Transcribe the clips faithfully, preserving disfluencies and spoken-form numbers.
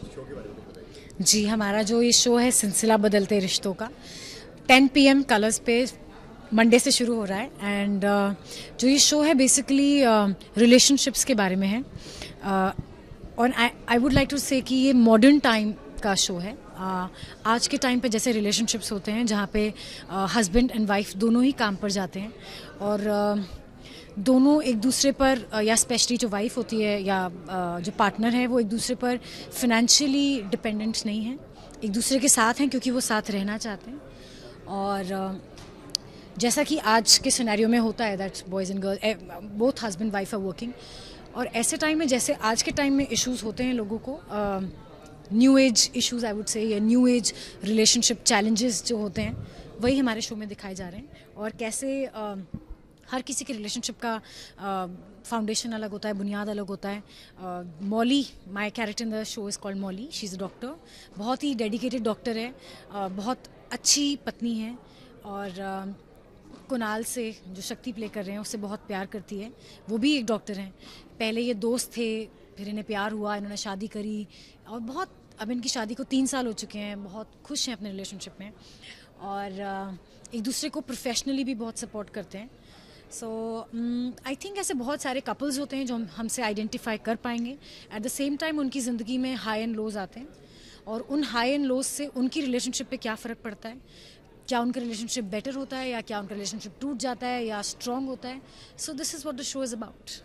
Show के बारे में बताइए। जी, हमारा जो ये शो है सिलसिला बदलते रिश्तों का टेन पी एम कलर्स पे मंडे से शुरू हो रहा है। एंड uh, जो ये शो है बेसिकली रिलेशनशिप्स के बारे में है। uh, और I I would like to say कि ये मॉडर्न टाइम का शो है। uh, आज के टाइम पे जैसे रिलेशनशिप्स होते हैं जहाँ पे हस्बैंड एंड वाइफ दोनों ही काम पर जाते हैं और uh, दोनों एक दूसरे पर या स्पेशली जो वाइफ होती है या जो पार्टनर है वो एक दूसरे पर फिनेंशियली डिपेंडेंट नहीं है, एक दूसरे के साथ हैं क्योंकि वो साथ रहना चाहते हैं। और जैसा कि आज के सिनेरियो में होता है that boys and girl both husband wife are working, और ऐसे टाइम में जैसे आज के टाइम में इश्यूज़ होते हैं लोगों को, new age issues I would say या न्यू एज रिलेशनशिप चैलेंजेस जो होते हैं वही हमारे शो में दिखाए जा रहे हैं। और कैसे uh, हर किसी के रिलेशनशिप का फाउंडेशन uh, अलग होता है, बुनियाद अलग होता है। Molly, my character in the show is called Molly, she is a doctor, बहुत ही डेडिकेटेड डॉक्टर है, uh, बहुत अच्छी पत्नी है और uh, कुणाल से जो शक्ति प्ले कर रहे हैं उससे बहुत प्यार करती है, वो भी एक डॉक्टर हैं। पहले ये दोस्त थे, फिर इन्हें प्यार हुआ, इन्होंने शादी करी और बहुत, अब इनकी शादी को तीन साल हो चुके हैं, बहुत खुश हैं अपने रिलेशनशिप में और uh, एक दूसरे को प्रोफेशनली भी बहुत सपोर्ट करते हैं। सो आई थिंक ऐसे बहुत सारे कपल्स होते हैं जो हम हमसे आइडेंटिफाई कर पाएंगे। एट द सेम टाइम उनकी ज़िंदगी में हाई एंड लोज आते हैं और उन हाई एंड लोज से उनकी रिलेशनशिप पे क्या फ़र्क पड़ता है, क्या उनका रिलेशनशिप बेटर होता है या क्या उनका रिलेशनशिप टूट जाता है या स्ट्रॉन्ग होता है। So this is what the show is about.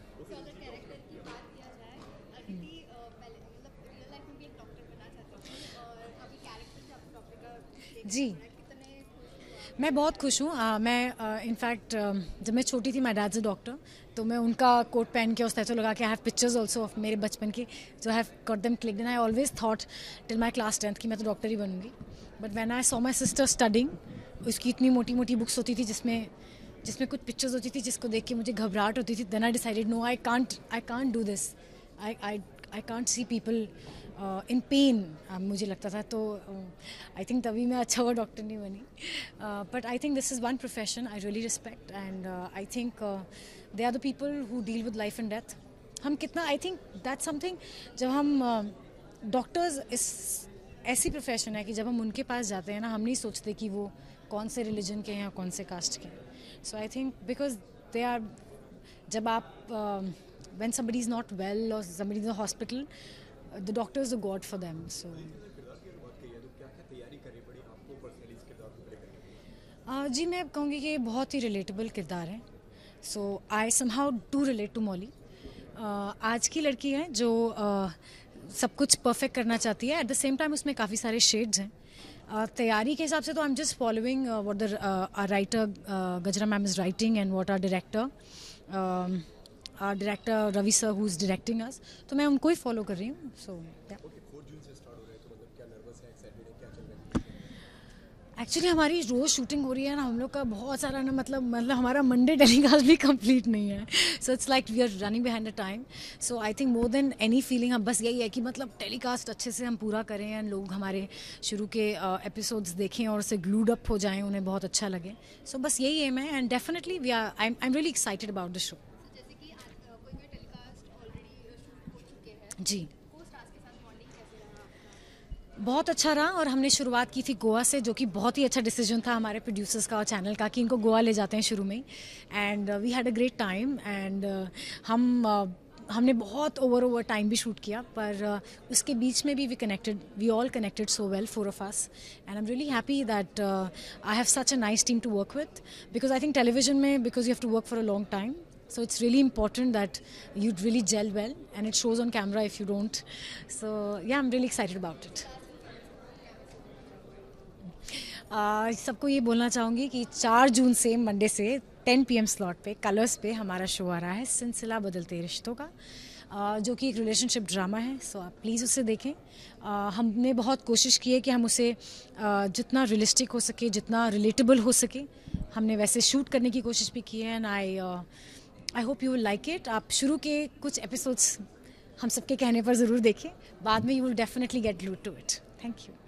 जी, मैं बहुत खुश हूँ। मैं इनफैक्ट uh, uh, जब मैं छोटी थी, my dad is a doctor, तो मैं उनका कोट पहन के और स्टैचू लगा के I have pictures also of मेरे बचपन की, जो have got them clicked and I always thought till my class tenth कि मैं तो डॉक्टर ही बनूंगी। But when I saw my sister studying, उसकी इतनी मोटी मोटी बुक्स होती थी जिसमें जिसमें कुछ पिक्चर्स होती थी जिसको देख के मुझे घबराहट होती थी। Then I decided no, I can't I can't do this, I I I can't see people in pain, मुझे लगता था। तो आई uh, थिंक तभी मैं अच्छा हुआ डॉक्टर नहीं बनी। But I think this is one profession I really respect and I think they are the people who deal with life and death. हम कितना, आई थिंक दैट समथिंग, जब हम डॉक्टर्स uh, इस ऐसी प्रोफेशन है कि जब हम उनके पास जाते हैं ना, हम नहीं सोचते कि वो कौन से रिलीजन के हैं या कौन से कास्ट के हैं। So I think because they are, जब आप when somebody is not well और somebody is in hospital, the doctor is a god for them. So uh, जी, मैं कहूँगी कि बहुत ही रिलेटेबल किरदार है। So I somehow do relate to Molly. आज की लड़की है जो uh, सब कुछ परफेक्ट करना चाहती है, एट द सेम टाइम उसमें काफ़ी सारे शेड्स हैं। uh, तैयारी के हिसाब से तो I am just following what the writer Gajra ma'am is writing and what are director director Ravi sir who is directing us, तो मैं उनको ही फॉलो कर रही हूँ। सो एक्चुअली हमारी रोज़ शूटिंग हो रही है ना, हम लोग का बहुत सारा ना, मतलब मतलब हमारा मंडे टेलीकास्ट भी कंप्लीट नहीं है। So it's like we are running behind the time. So I think more than any feeling, हम बस यही है कि मतलब टेलीकास्ट अच्छे से हम पूरा करें एंड लोग हमारे शुरू के एपिसोड्स uh, देखें और उससे ग्लूड अप हो जाएं, उन्हें बहुत अच्छा लगे। सो so, बस यही एम है and definitely we are I am really excited about the show. जी, बहुत अच्छा रहा और हमने शुरुआत की थी गोवा से, जो कि बहुत ही अच्छा डिसीजन था हमारे प्रोड्यूसर्स का और चैनल का कि इनको गोवा ले जाते हैं शुरू में ही। And we had a great time and हम uh, हमने बहुत ओवर ओवर टाइम भी शूट किया, पर uh, उसके बीच में भी we connected, we all connected so well, four of us, and I am really happy that I have such a nice team to work with, because I think television में because you have to work for a long time. So it's really important that you really gel well, and it shows on camera if you don't. So yeah, I'm really excited about it. uh, सबको ये बोलना चाहूँगी कि चार जून से Monday से ten P M slot पे Colors पे हमारा शो आ रहा है सिलसिला बदलते रिश्तों का, uh, जो कि एक रिलेशनशिप ड्रामा है. सो so, आप प्लीज़ उसे देखें. uh, हमने बहुत कोशिश की है कि हम उसे uh, जितना रियलिस्टिक हो सके, जितना रिलेटेबल हो सके, हमने वैसे शूट करने की कोशिश भी की है. And I I hope you will like it. आप शुरू के कुछ एपिसोड्स हम सबके कहने पर ज़रूर देखें, बाद में you will definitely get glued to it. Thank you.